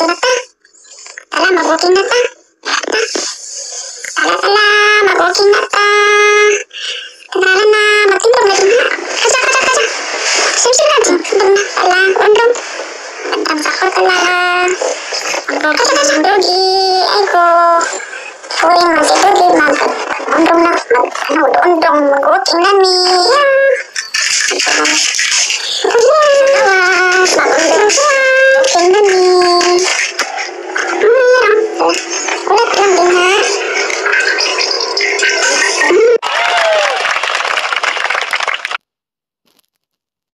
Ito na ta. Tala, mag-walking na ta. Tala, mag-walking na ta. Tala na, magtindog na din ha. Kaja. Sim na din. Tindog na. Tala, undong. Bantang sako tala. Mag-walking dogi. Ego. Uy, masih dogi. Undong na. Undong. Mag-walking na mi.